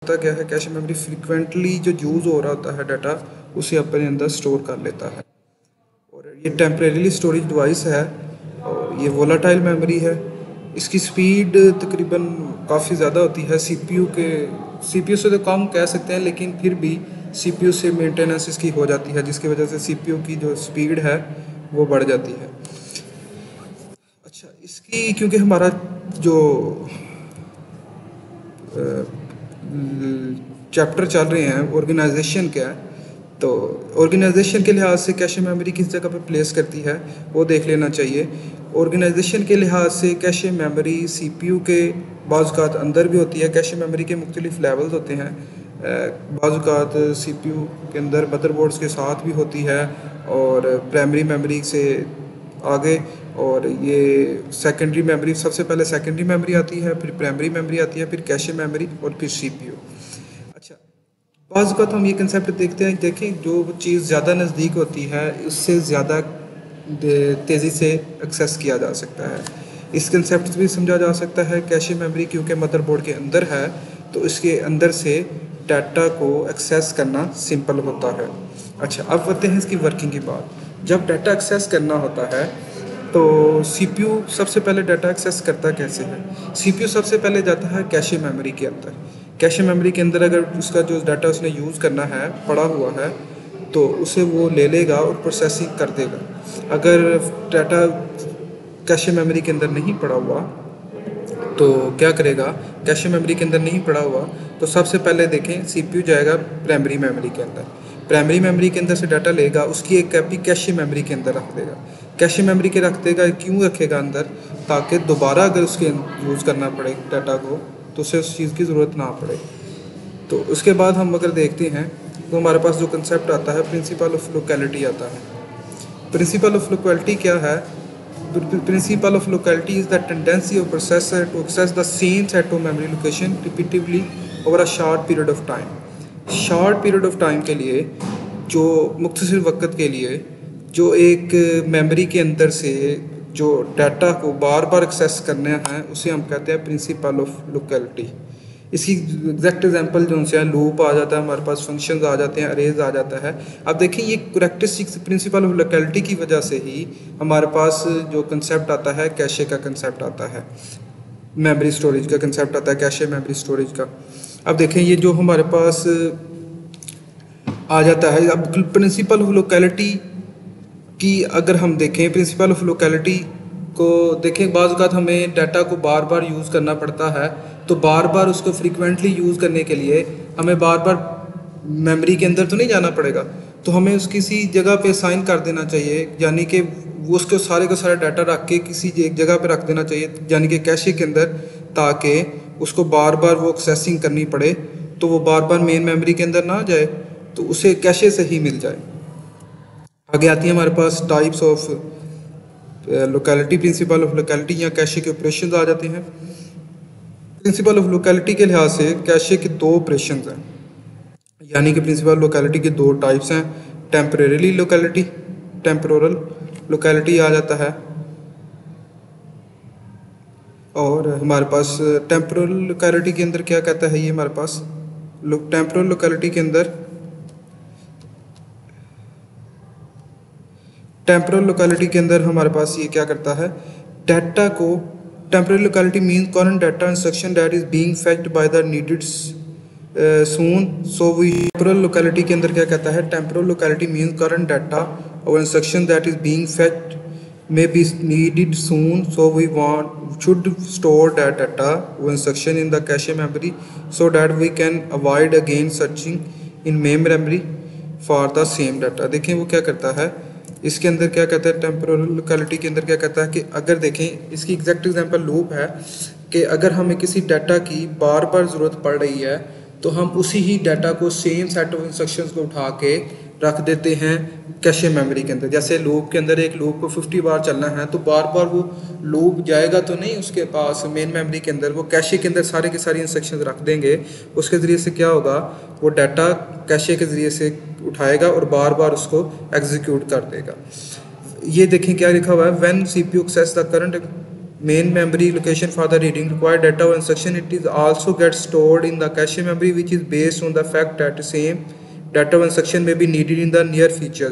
होता क्या है, कैश मेमोरी फ्रिक्वेंटली जो यूज़ हो रहा होता है डाटा उसे अपने अंदर स्टोर कर लेता है। और ये टेम्परेरी स्टोरेज डिवाइस है और ये वोलाटाइल मेमोरी है। इसकी स्पीड तकरीबन काफ़ी ज़्यादा होती है सीपीयू से तो कम कह सकते हैं, लेकिन फिर भी सीपीयू से मेंटेनेंस इसकी हो जाती है, जिसकी वजह से सीपीयू की जो स्पीड है वो बढ़ जाती है। अच्छा, इसकी क्योंकि हमारा जो चैप्टर चल रहे हैं ऑर्गेनाइजेशन क्या है, तो ऑर्गेनाइजेशन के लिहाज से कैश मेमोरी किस जगह पर प्लेस करती है वो देख लेना चाहिए। ऑर्गेनाइजेशन के लिहाज से कैश मेमोरी सीपीयू के बाज़ात अंदर भी होती है। कैश मेमोरी के मुख्तलिफ लेवल्स होते हैं। बाज़ात सीपीयू के अंदर मदरबोर्ड्स के साथ भी होती है और प्राइमरी मेमोरी से आगे, और ये सेकेंडरी मेमोरी, सबसे पहले सेकेंडरी मेमोरी आती है, फिर प्राइमरी मेमोरी आती है, फिर कैश मेमोरी और फिर सीपीयू। अच्छा, बाज़ का तो हम ये कंसेप्ट देखते हैं, देखिए जो चीज़ ज़्यादा नज़दीक होती है उससे ज़्यादा तेज़ी से एक्सेस किया जा सकता है। इस कंसेप्ट से भी समझा जा सकता है कैश मेमोरी क्योंकि मदरबोर्ड के अंदर है तो इसके अंदर से डाटा को एक्सेस करना सिंपल होता है। अच्छा, अब बढ़ते हैं इसकी वर्किंग की बात। जब डाटा एक्सेस करना होता है तो सीपीयू सबसे पहले डाटा एक्सेस करता कैसे है। सीपीयू सबसे पहले जाता है कैश मेमोरी के अंदर। कैश मेमोरी के अंदर अगर उसका जो डाटा उसने यूज़ करना है पड़ा हुआ है तो उसे वो ले लेगा और प्रोसेसिंग कर देगा। अगर डाटा कैश मेमोरी के अंदर नहीं पड़ा हुआ तो क्या करेगा, कैश मेमोरी के अंदर नहीं पड़ा हुआ तो सबसे पहले देखें सीपीयू जाएगा प्राइमरी मेमोरी के अंदर। प्राइमरी मेमोरी के अंदर से डाटा लेगा, उसकी एक कॉपी कैश मेमोरी के अंदर रख देगा। कैश मेमोरी के रख देगा, क्यों रखेगा अंदर, ताकि दोबारा अगर उसके यूज़ करना पड़े डाटा को तो उसे उस चीज़ की ज़रूरत ना पड़े। तो उसके बाद हम अगर देखते हैं तो हमारे पास जो कंसेप्ट आता है प्रिंसिपल ऑफ लोकेलिटी आता है। प्रिंसिपल ऑफ लोकेलिटी क्या है? Principle of locality is the tendency of processor to access the same set of memory location repeatedly over a short period of time. Short period of time के लिए, जो मुख्तसर वक्त के लिए जो एक मेमोरी के अंदर से जो डाटा को बार बार एक्सेस करना है उसे हम कहते हैं प्रिंसिपल ऑफ लोकेलिटी। इसकी एग्जैक्ट एग्जांपल जो उनसे है, लूप आ जाता है हमारे पास, फंक्शंस आ जाते हैं, अरेज आ जाता है। अब देखिए ये करेक्टरिस्टिक्स प्रिंसिपल ऑफ लोकेलिटी की वजह से ही हमारे पास जो कंसेप्ट आता है कैशे का कंसेप्ट आता है, मेमोरी स्टोरेज का कंसेप्ट आता है, कैशे मेमोरी स्टोरेज का। अब देखें ये जो हमारे पास आ जाता है, अब प्रिंसिपल ऑफ लोकेलिटी की अगर हम देखें, प्रिंसिपल ऑफ लोकेलिटी को देखें, बाज़ औक़ात हमें डाटा को बार बार यूज़ करना पड़ता है, तो बार बार उसको फ्रीक्वेंटली यूज़ करने के लिए हमें बार बार मेमोरी के अंदर तो नहीं जाना पड़ेगा, तो हमें उस किसी जगह पे साइन कर देना चाहिए, यानी कि वो उसको सारे का सारा डाटा रख के किसी एक जगह पे रख देना चाहिए, यानी कि कैशे के अंदर, ताकि उसको बार बार वो एक्सेसिंग करनी पड़े तो वो बार बार मेन मेमोरी के अंदर ना जाए, तो उसे कैशे से ही मिल जाए। आगे आती है हमारे पास types of locality, principle of locality या कैशे के ऑपरेशंस आ जाते हैं। प्रिंसिपल ऑफ लोकेलिटी के लिहाज से कैशे के दो ऑपरेशंस हैं, यानी कि प्रिंसिपल लोकेलिटी के दो टाइप्स हैं। टेम्परेरी लोकेलिटी, टेम्पोरल लोकेलिटी आ जाता है, और हमारे पास टेम्पोरल लोकेलिटी के अंदर क्या कहता है ये हमारे पास, टेम्पोरल लोकेलिटी के अंदर, टेम्पोरल लोकेलिटी के अंदर हमारे पास ये क्या करता है, डाटा को, temporal locality means current data instruction that is being fetched by the needed soon, so we. Temporal locality के अंदर क्या कहता है, temporal locality means current data और instruction that is being fetched may be needed soon, so we should store that data or instruction in the cache memory so that we can avoid again searching in main memory for the same data। देखें वो क्या करता है, इसके अंदर क्या कहता है, टेम्पोरल लोकेलिटी के अंदर क्या कहता है कि अगर देखें इसकी एग्जैक्ट एग्जांपल लूप है कि अगर हमें किसी डाटा की बार बार ज़रूरत पड़ रही है तो हम उसी ही डाटा को सेम सेट ऑफ इंस्ट्रक्शंस को उठा के रख देते हैं कैशे मेमोरी के अंदर। जैसे लूप के अंदर एक लूप को 50 बार चलना है तो बार बार वो लूप जाएगा तो नहीं उसके पास मेन मेमोरी के अंदर, वो कैशे के अंदर सारे के सारी इंस्ट्रक्शंस रख देंगे। उसके ज़रिए से क्या होगा, वो डाटा कैशे के ज़रिए से उठाएगा और बार बार उसको एग्जीक्यूट कर देगा। ये देखें क्या लिखा हुआ है, when CPU access the current main memory location for the reading required data or instruction. It is also gets stored in the cache memory, which is based on the fact that same data or instruction may be needed in the near future.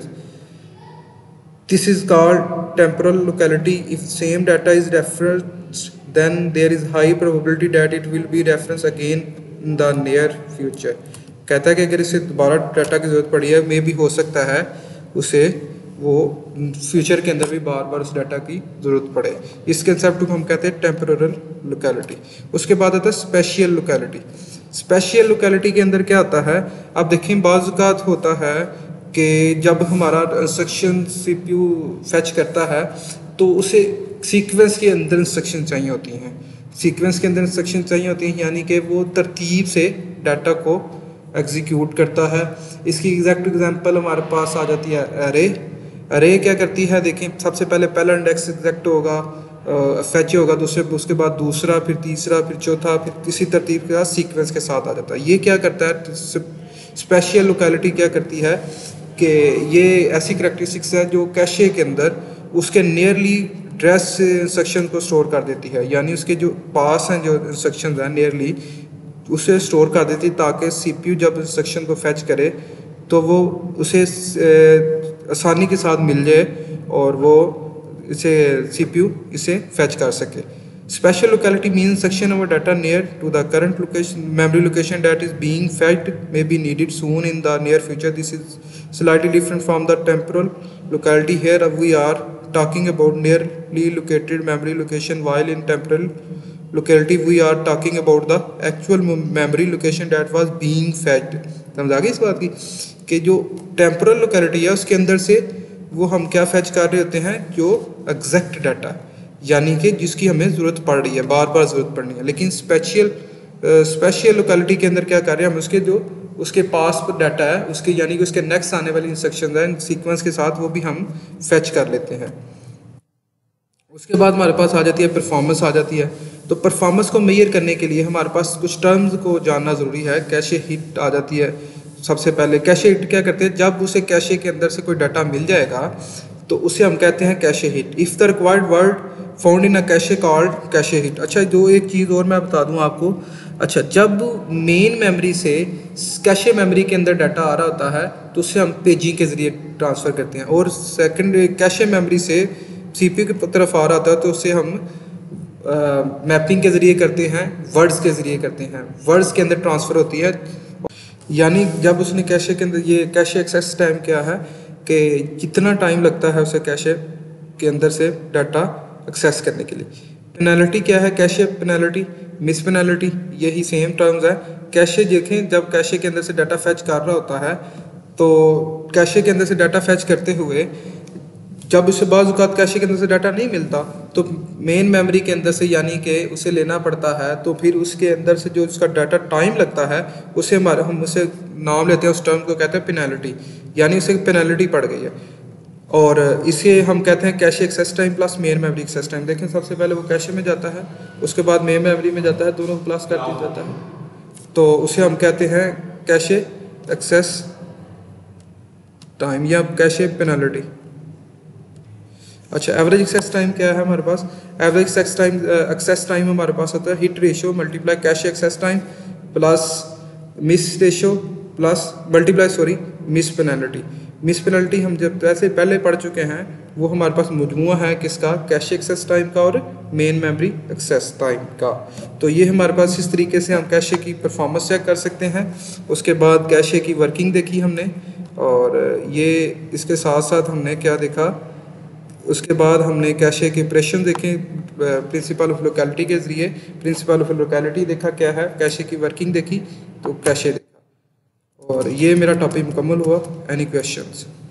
This is called temporal locality. If same data is referenced, then there is high probability that it will be referenced again in the near future. कहता है कि अगर इसे दोबारा data की ज़रूरत पड़ी है, मे भी हो सकता है उसे वो फ्यूचर के अंदर भी बार बार उस डाटा की ज़रूरत पड़े। इस कंसेप्ट को हम कहते हैं टेम्पोरल लोकेलिटी। उसके बाद आता है स्पेशियल लोकेलिटी। स्पेशियल लोकेलिटी के अंदर क्या आता है, आप देखें बाज़ औक़ात होता है कि जब हमारा इंस्ट्रक्शन सीपीयू फेच करता है तो उसे सीक्वेंस के अंदर इंस्ट्रक्शन चाहिए होती हैं। सीक्वेंस के अंदर इंस्ट्रक्शन चाहिए होती हैं, यानी कि वो तरतीब से डाटा को एग्जीक्यूट करता है। इसकी एग्जैक्ट एग्जांपल हमारे पास आ जाती है अरे। अरे क्या करती है, देखें सबसे पहला इंडेक्स एग्जैक्ट होगा, फेच होगा, उसके बाद दूसरा, फिर तीसरा, फिर चौथा, फिर इसी तरतीब के साथ सीक्वेंस के साथ आ जाता है। ये क्या करता है, स्पेशियल लोकेलिटी क्या करती है कि ये ऐसी करैक्टरिस्टिक्स है जो कैशे के अंदर उसके नियरली एड्रेस इंस्ट्रक्शन को स्टोर कर देती है, यानी उसके जो पास हैं जो इंस्ट्रक्शंस हैं नियरली उसे स्टोर कर देती है, ताकि सीपीयू जब इंस्ट्रक्शन को फेच करे तो वो उसे आसानी के साथ मिल जाए और वो इसे सीपीयू इसे फेच कर सके। Special locality means section of data near to the current location, memory location that is being fetched may be needed soon in the near future. This is slightly different from the temporal locality. Here we are talking about nearly located memory location, while in temporal locality we are talking about the actual memory location that was being fetched. समझ आ गई इस बात की कि जो temporal locality है उसके अंदर से वो हम क्या फेच कर रहे होते हैं, जो एग्जैक्ट डाटा यानी कि जिसकी हमें ज़रूरत पड़ रही है, बार बार ज़रूरत पड़नी है। लेकिन स्पेशियल लोकेलिटी के अंदर क्या कर रहे हैं हम, उसके जो उसके पास पर डाटा है उसके यानी कि उसके नेक्स्ट आने वाली इंस्ट्रक्शन है सीक्वेंस के साथ वो भी हम फेच कर लेते हैं। उसके बाद हमारे पास आ जाती है परफॉर्मेंस आ जाती है। तो परफॉर्मेंस को मेजर करने के लिए हमारे पास कुछ टर्म्स को जानना ज़रूरी है। कैशे हिट आ जाती है। सबसे पहले कैशे हिट क्या करते हैं, जब उसे कैशे के अंदर से कोई डाटा मिल जाएगा तो उसे हम कहते हैं cache hit. If the required word found in a cache called cache hit. अच्छा, जो एक चीज़ और मैं बता दूं आपको, अच्छा जब मेन मेमोरी से कैशे मेमोरी के अंदर डाटा आ रहा होता है तो उसे हम पेजिंग के ज़रिए ट्रांसफ़र करते हैं, और सेकंड कैशे मेमोरी से सीपीयू की तरफ आ रहा होता है तो उसे हम मैपिंग के ज़रिए करते हैं, वर्ड्स के ज़रिए करते हैं, वर्ड्स के अंदर ट्रांसफ़र होती है। यानी जब उसने कैशे के अंदर, ये कैशे एक्सेस टाइम क्या है कि कितना टाइम लगता है उसे कैशे के अंदर से डाटा एक्सेस करने के लिए। पेनल्टी क्या है, कैशे पेनल्टी, मिस पेनल्टी, यही सेम टर्म्स है। कैशे देखें, जब कैशे के अंदर से डाटा फैच कर रहा होता है तो कैशे के अंदर से डाटा फैच करते हुए जब उसे बाज़ औक़ात कैशे के अंदर से डाटा नहीं मिलता तो मेन मेमोरी के अंदर से यानी कि उसे लेना पड़ता है, तो फिर उसके अंदर से जो उसका डाटा टाइम लगता है उसे हम उसे नाम लेते हैं, उस टर्म को कहते हैं पेनल्टी, यानी उसे पेनल्टी पड़ गई है। और इसे हम कहते हैं cache access time plus main memory access time. देखें सबसे पहले वो कैशे में जाता है, उसके बाद मेन मेमोरी में जाता है, दोनों को प्लस कर दिया जाता है तो उसे हम कहते हैं कैशे एक्सेस टाइम या कैशे पेनल्टी। अच्छा, एवरेज एक्सेस टाइम क्या है हमारे पास, एवरेज एक्सेस टाइम हमारे पास होता है hit ratio multiply cache access time plus miss ratio plus multiply miss penalty. Miss penalty हम जब वैसे पहले पढ़ चुके हैं, वो हमारे पास मजमुआ है किसका, कैशे एक्सेस टाइम का और मेन मेमोरी एक्सेस टाइम का। तो ये हमारे पास इस तरीके से हम कैशे की परफॉर्मेंस चेक कर सकते हैं। उसके बाद कैशे की वर्किंग देखी हमने, और ये इसके साथ साथ हमने क्या देखा, उसके बाद हमने कैशे के ऑपरेशन देखे प्रिंसिपल ऑफ लोकेलिटी के ज़रिए। प्रिंसिपल ऑफ लोकेलिटी देखा क्या है, कैशे की वर्किंग देखी, तो कैशे देखा, और ये मेरा टॉपिक मुकम्मल हुआ। Any questions?